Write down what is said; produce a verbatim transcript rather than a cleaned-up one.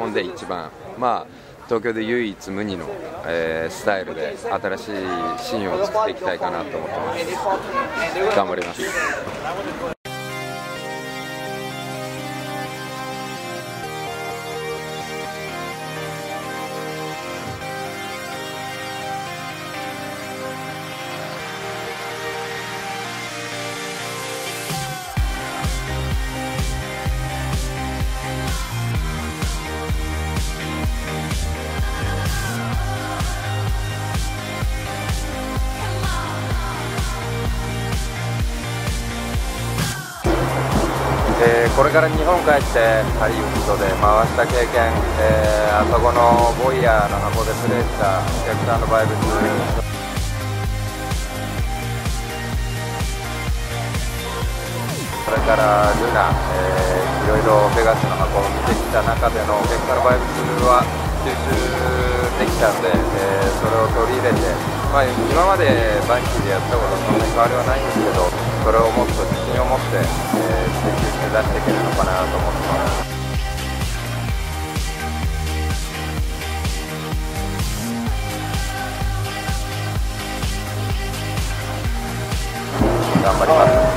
本で一番、まあ、東京で唯一無二の、えー、スタイルで新しいシーンを作っていきたいかなと思ってます。頑張ります。えー、これから日本帰ってハリウッドで回した経験、えー、あそこのボイヤーの箱でプレーしたお客さんのバイブス、それからルナ、えー、いろいろベガスの箱を見てきた中でのお客さんのバイブスは吸収できたんで、えー、それを取り入れて、まあ、今までバンキーでやったことはそんなに変わりはないんですけど、それをもっと自信を持って、えー、追求して出していけるのかなと思ってます。頑張ります。